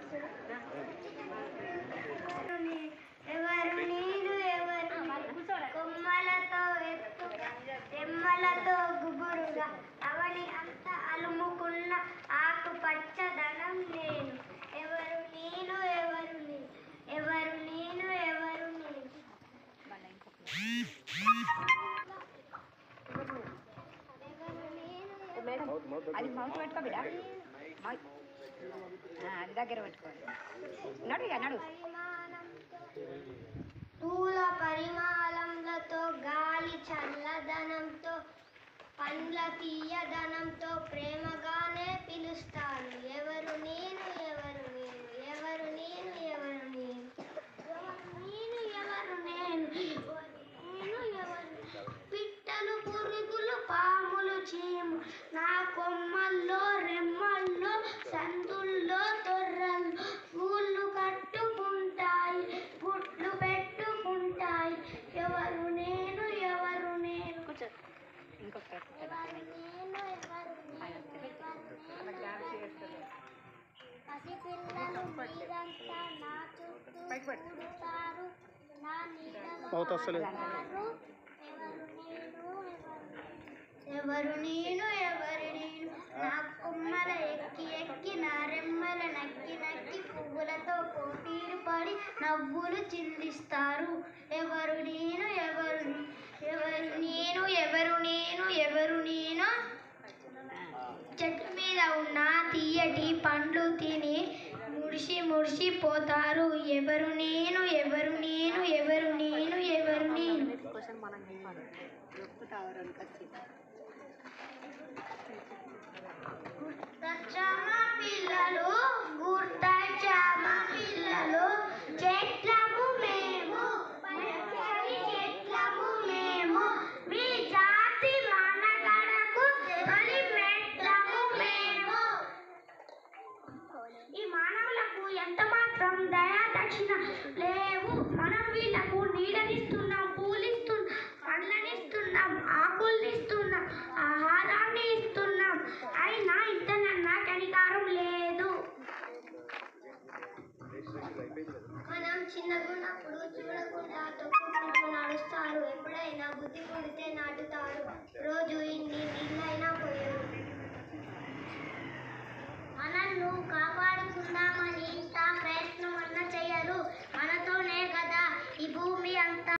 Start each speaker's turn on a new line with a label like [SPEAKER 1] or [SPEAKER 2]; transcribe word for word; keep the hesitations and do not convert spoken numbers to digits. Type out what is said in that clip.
[SPEAKER 1] ఎవరు నీరు ఎవరు కొమ్మలతో ఎత్తుగా రెమ్మలతో గుబురుగా అవని అంత అలుముకున్న ఆకు పచ్చదనం నేను. ఎవరు నేను ఎవరు నేను ఎవరు నేను ఎవరు నేను
[SPEAKER 2] అది మౌత్ పెట్టుకో బిడ్డ, అది దగ్గర పెట్టుకోండి. నడు ఇక నడు.
[SPEAKER 1] పూల పరిమాళంతో గాలి చల్లదనంతో పండ్ల తీయదనంతో ప్రేమగానే పిలుస్తాను. ఎవరు నేను ఎవరు నేను ఎవరు నేను ఎవరు నేను నేను ఎవరు నేను నేను ఎవరు పిట్టలు పురుగులు పాములు చీము నా కొమ్మల్లో రెమ్మల్లో సందుల్లో తొర్రల్లో పూలు కట్టుకుంటాయి గుడ్లు పెట్టుకుంటాయి. ఎవరు నేను ఎవరు నేను పసిపిల్లలు మీరంతా నా చుట్టూ తిరుగుతారు, నా నీడలో ఆడతారు. ఎవరు నేను ఎవరు నేను నా కొమ్మల ఎక్కి ఎక్కి నా రెమ్మల నక్కి నక్కి పువ్వులతో పోటీలు పడి నవ్వులు చిందిస్తారు. ఎవరు నేను ఎవరు ఎవరు నేను ఎవరు నేను ఎవరు నేను చెట్టు మీద ఉన్న తీయటి పండ్లు తిని ముడిసి ముడిసిపోతారు. ఎవరు నేను ఎవరు నేను ఎవరు నేను ఎవరు నేను గుర్తొచ్చామా పిల్లలు గుర్తొచ్చామా పిల్లలు చెట్లము మేము చెట్లము మేము మీ జాతి మనగడకు తొలి మెట్లము మేము. ఈ మానవులకు ఎంత మాత్రం దయా దక్షిణ లేవు. మనం వీళ్ళకు నీడనిస్తున్నాం, పూలిస్తున్నాం, పండ్లనిస్తున్నాం, ఆకుల్నిస్తున్నాం, ఆహారాన్ని ఇస్తున్నాం. అయినా ఇంతనన్నా కనికారం లేదు. మనం చిన్నగున్నప్పుడు చూడకుండా తొక్కుకుంటూ నడుస్తారు. ఎప్పుడైనా బుద్ధి పుడితే నాటుతారు. రోజు ఇన్ని నీళ్ళైనా పోయారు. మనల్ని కాపాడుకుందామని ఇంత ప్రయత్నం అన్న చెయ్యరు. మనతోనే కదా ఈ భూమి అంతా.